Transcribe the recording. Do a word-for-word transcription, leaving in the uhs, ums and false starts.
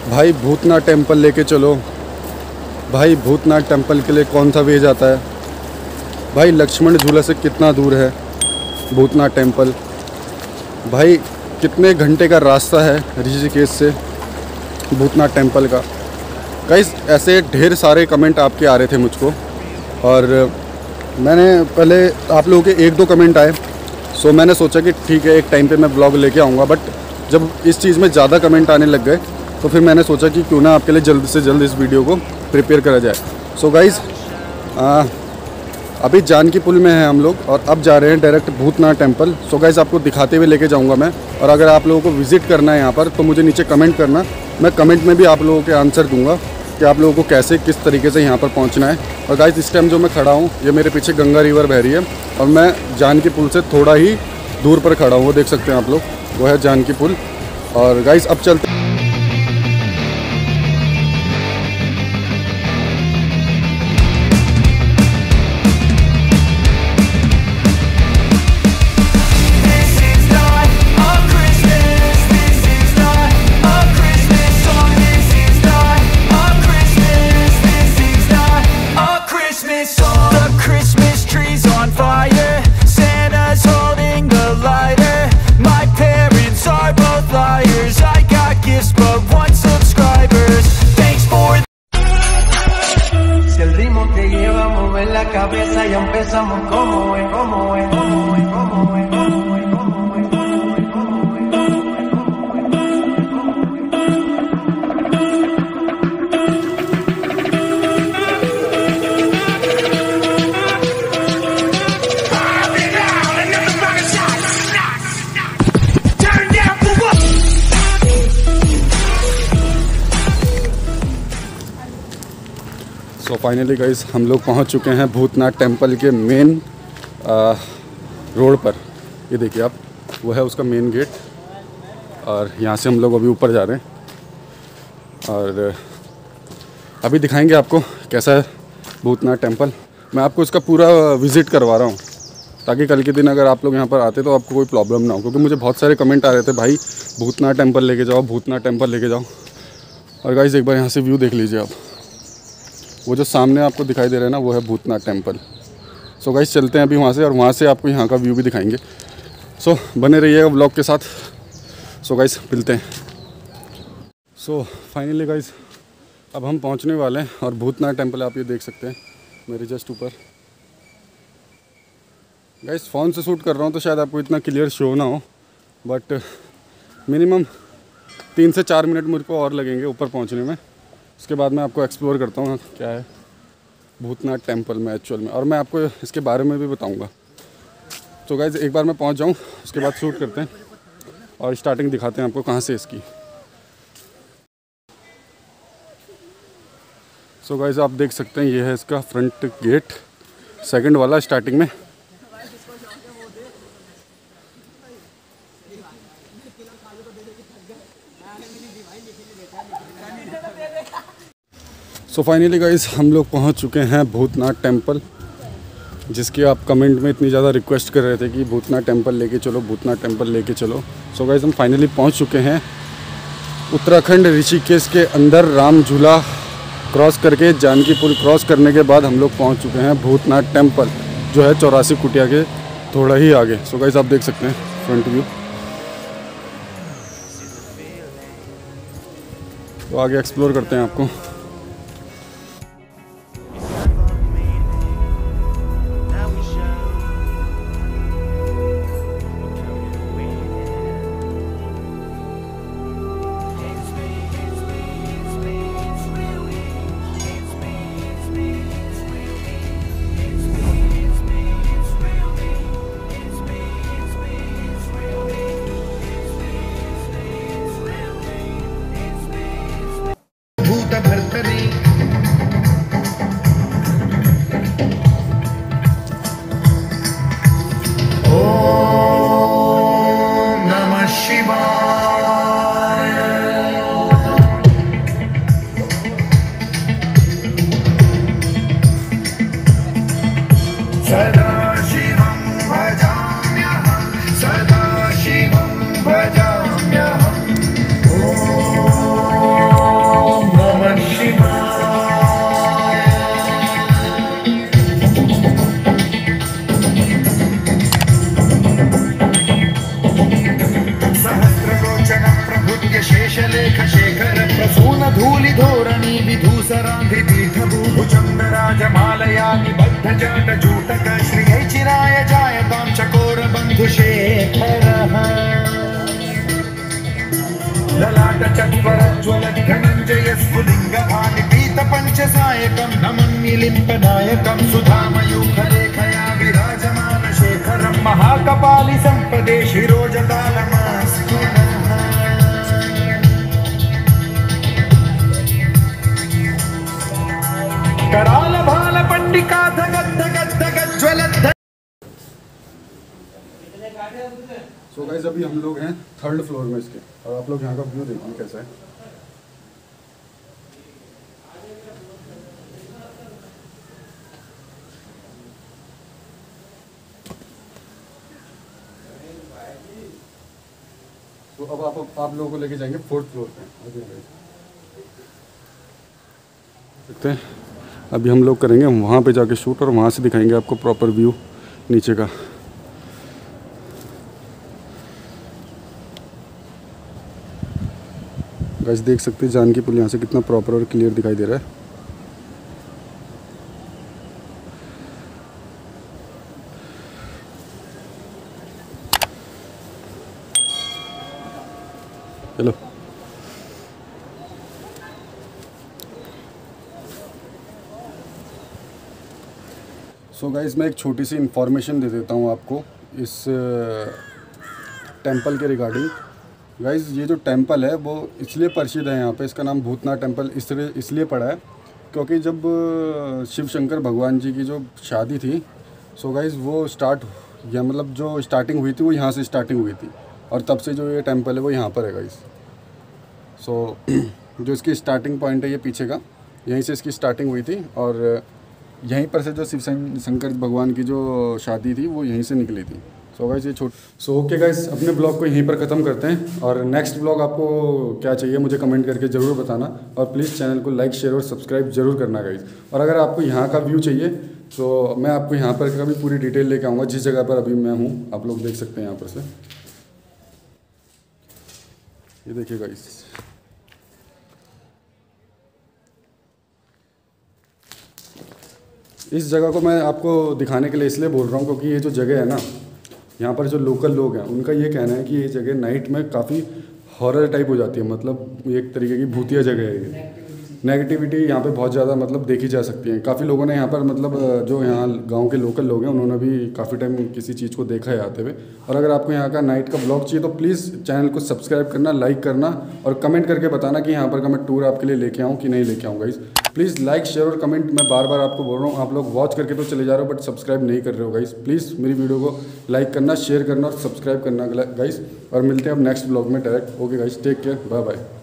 भाई भूतनाथ टेम्पल लेके चलो। भाई भूतनाथ टेम्पल के लिए कौन सा वे जाता है? भाई लक्ष्मण झूला से कितना दूर है भूतनाथ टेम्पल? भाई कितने घंटे का रास्ता है ऋषिकेश से भूतनाथ टेम्पल का? गाइस ऐसे ढेर सारे कमेंट आपके आ रहे थे मुझको, और मैंने पहले आप लोगों के एक दो कमेंट आए, सो मैंने सोचा कि ठीक है एक टाइम पे मैं ब्लॉग लेके आऊँगा। बट जब इस चीज़ में ज़्यादा कमेंट आने लग गए तो फिर मैंने सोचा कि क्यों ना आपके लिए जल्द से जल्द इस वीडियो को प्रिपेयर करा जाए। सो गाइज़ अभी जानकी पुल में हैं हम लोग और अब जा रहे हैं direct Bhootnath temple. So guys आपको दिखाते हुए लेके जाऊंगा मैं, और अगर आप लोगों को विज़िट करना है यहाँ पर तो मुझे नीचे कमेंट करना, मैं कमेंट में भी आप लोगों के आंसर दूंगा कि आप लोगों को कैसे किस तरीके से यहाँ पर पहुँचना है। और गाइज़ इस टाइम जो मैं खड़ा हूँ ये मेरे पीछे गंगा रिवर बह रही है और मैं जानकी पुल से थोड़ा ही दूर पर खड़ा हूँ, वो देख सकते हैं आप लोग, वो है जानकी पुल। और गाइज़ अब चलते हैं। Cabeza y empezamos como es, como es, como es, como es, como es, como es, como es, como es. So finally guys हम लोग पहुंच चुके हैं भूतनाथ टेम्पल के मेन रोड पर। ये देखिए आप, वो है उसका मेन गेट, और यहाँ से हम लोग अभी ऊपर जा रहे हैं और अभी दिखाएंगे आपको कैसा है भूतनाथ टेम्पल। मैं आपको इसका पूरा विज़िट करवा रहा हूँ ताकि कल के दिन अगर आप लोग यहाँ पर आते तो आपको कोई प्रॉब्लम ना हो, क्योंकि मुझे बहुत सारे कमेंट आ रहे थे भाई भूतनाथ टेम्पल लेके जाओ, भूतनाथ टेम्पल लेके जाओ। और गाइस एक बार यहाँ से व्यू देख लीजिए आप, वो जो सामने आपको दिखाई दे रहा है ना, वो है भूतनाथ टेम्पल। सो गाइस चलते हैं अभी वहाँ से, और वहाँ से आपको यहाँ का व्यू भी दिखाएंगे। सो बने रहिएगा व्लॉग के साथ। सो गाइस मिलते हैं। सो फाइनली गाइस अब हम पहुँचने वाले हैं, और भूतनाथ टेम्पल आप ये देख सकते हैं मेरे जस्ट ऊपर। गाइस फ़ोन से शूट कर रहा हूँ तो शायद आपको इतना क्लियर शो ना हो, बट मिनिमम तीन से चार मिनट मुझको और लगेंगे ऊपर पहुँचने में। उसके बाद मैं आपको एक्सप्लोर करता हूँ क्या है भूतनाथ टेम्पल में एक्चुअल में, और मैं आपको इसके बारे में भी बताऊँगा। तो गाइस एक बार मैं पहुँच जाऊँ उसके बाद शूट करते हैं और स्टार्टिंग दिखाते हैं आपको कहाँ से इसकी। सो गाइस आप देख सकते हैं ये है इसका फ्रंट गेट, सेकंड वाला स्टार्टिंग में। सो फाइनली गाइस हम लोग पहुंच चुके हैं भूतनाथ टेम्पल, जिसकी आप कमेंट में इतनी ज़्यादा रिक्वेस्ट कर रहे थे कि भूतनाथ टेम्पल लेके चलो, भूतनाथ टेम्पल लेके चलो। सो गाइस हम फाइनली पहुंच चुके हैं उत्तराखंड ऋषिकेश के अंदर। राम झूला क्रॉस करके जानकी पुल क्रॉस करने के बाद हम लोग पहुंच चुके हैं भूतनाथ टेम्पल, जो है चौरासी कुटिया के थोड़ा ही आगे। सो गाइस आप देख सकते हैं फ्रंट व्यू। तो आगे एक्सप्लोर करते हैं आपको। शेषलेख शेखर प्रसून धूलि धोरणी विधूसरांघ्रि पीठभूभुजंग राजमालया निबद्ध जाट जूटक श्रियै चिराय जायतां चकोर बंधु शेखरः ललाट चत्वरज्वल धनञ्जय स्फुलिंग भानि पीत पंचसायकं नमन्निलिम्पनायकं सुधामयूखलेखया विराजमान शेखरं महाकपालि संपदे शिरोजतालमस्तु कराल भाल पंडिका धगत धगत धगत ज्वलत। सो गाइस अभी हम लोग हैं थर्ड फ्लोर में इसके, और आप लोग यहाँ का व्यू देखिए कैसा है। तो अब आप आप लोगों को लेके जाएंगे फोर्थ फ्लोर पे। देखते हैं अभी हम लोग करेंगे वहाँ पे जाके शूट, और वहाँ से दिखाएंगे आपको प्रॉपर व्यू नीचे का। गाइस देख सकते हैं जानकी पुल यहाँ से कितना प्रॉपर और क्लियर दिखाई दे रहा है। चलो सो गाइस मैं एक छोटी सी इन्फॉर्मेशन दे देता हूँ आपको इस टेंपल के रिगार्डिंग। गाइस ये जो टेंपल है वो इसलिए प्रसिद्ध है यहाँ पे, इसका नाम भूतनाथ टेंपल इसलिए इसलिए पड़ा है क्योंकि जब शिव शंकर भगवान जी की जो शादी थी, सो गाइस वो स्टार्ट या मतलब जो स्टार्टिंग हुई थी वो यहाँ से स्टार्टिंग हुई थी, और तब से जो ये टेंपल है वो यहाँ पर है गाइस। सो जो इसकी स्टार्टिंग पॉइंट है ये पीछे का, यहीं से इसकी स्टार्टिंग हुई थी, और यहीं पर से जो शिव शंकर भगवान की जो शादी थी वो यहीं से निकली थी। सो गाइस ये छोट सो ओके गाइस अपने ब्लॉग को यहीं पर ख़त्म करते हैं, और नेक्स्ट ब्लॉग आपको क्या चाहिए मुझे कमेंट करके ज़रूर बताना, और प्लीज़ चैनल को लाइक शेयर और सब्सक्राइब जरूर करना गाइस। और अगर आपको यहाँ का व्यू चाहिए तो मैं आपको यहाँ पर का भी पूरी डिटेल लेके आऊँगा, जिस जगह पर अभी मैं हूँ आप लोग देख सकते हैं यहाँ पर से। ये देखिए गाइस इस जगह को मैं आपको दिखाने के लिए इसलिए बोल रहा हूँ क्योंकि ये जो जगह है ना, यहाँ पर जो लोकल लोग हैं उनका ये कहना है कि ये जगह नाइट में काफ़ी हॉरर टाइप हो जाती है, मतलब एक तरीके की भूतिया जगह है ये। नेगेटिविटी यहाँ पे बहुत ज़्यादा मतलब देखी जा सकती है। काफ़ी लोगों ने यहाँ पर मतलब जो यहाँ गांव के लोकल लोग हैं उन्होंने भी काफ़ी टाइम किसी चीज़ को देखा है आते हुए। और अगर आपको यहाँ का नाइट का ब्लॉग चाहिए तो प्लीज़ चैनल को सब्सक्राइब करना, लाइक करना, और कमेंट करके बताना कि यहाँ पर का मैं टूर आपके लिए लेके आऊँ कि नहीं लेके आऊँ गाइस। प्लीज़ लाइक शेयर और कमेंट, मैं बार बार आपको बोल रहा हूँ, आप लोग वॉच करके तो चले जा रहे हो बट सब्सक्राइब नहीं कर रहे हो गाइस। प्लीज़ मेरी वीडियो को लाइक करना, शेयर करना और सब्सक्राइब करना गाइस, और मिलते हैं अब नेक्स्ट ब्लॉग में direct. Okay guys, take care, bye bye.